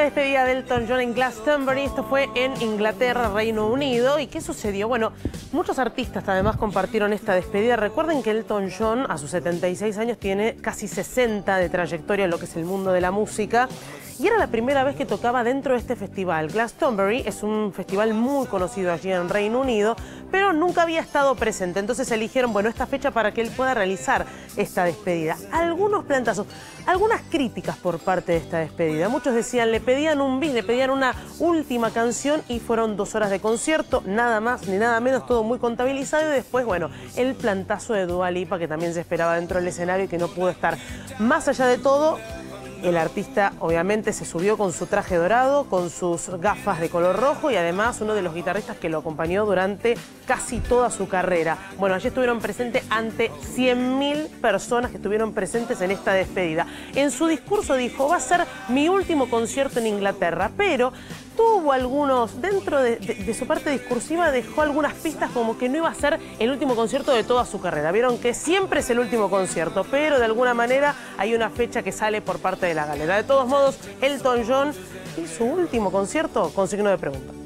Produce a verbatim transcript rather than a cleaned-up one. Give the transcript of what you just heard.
despedida de Elton John en Glastonbury. Esto fue en Inglaterra, Reino Unido. ¿Y qué sucedió? Bueno, muchos artistas además compartieron esta despedida. Recuerden que Elton John a sus setenta y seis años tiene casi sesenta de trayectoria en lo que es el mundo de la música. Y era la primera vez que tocaba dentro de este festival. Glastonbury es un festival muy conocido allí en Reino Unido, pero nunca había estado presente. Entonces eligieron, bueno, esta fecha para que él pueda realizar esta despedida. Algunos plantazos, algunas críticas por parte de esta despedida. Muchos decían, le pedían un bis, le pedían una última canción y fueron dos horas de concierto, nada más ni nada menos, todo muy contabilizado. Y después, bueno, el plantazo de Dua Lipa, que también se esperaba dentro del escenario y que no pudo estar. Más allá de todo, el artista obviamente se subió con su traje dorado, con sus gafas de color rojo y además uno de los guitarristas que lo acompañó durante casi toda su carrera. Bueno, allí estuvieron presentes ante cien mil personas que estuvieron presentes en esta despedida. En su discurso dijo, va a ser mi último concierto en Inglaterra, pero tuvo algunos, dentro de, de, de su parte discursiva, dejó algunas pistas como que no iba a ser el último concierto de toda su carrera. Vieron que siempre es el último concierto, pero de alguna manera hay una fecha que sale por parte de la galera. De todos modos, Elton John y su último concierto con signo de pregunta.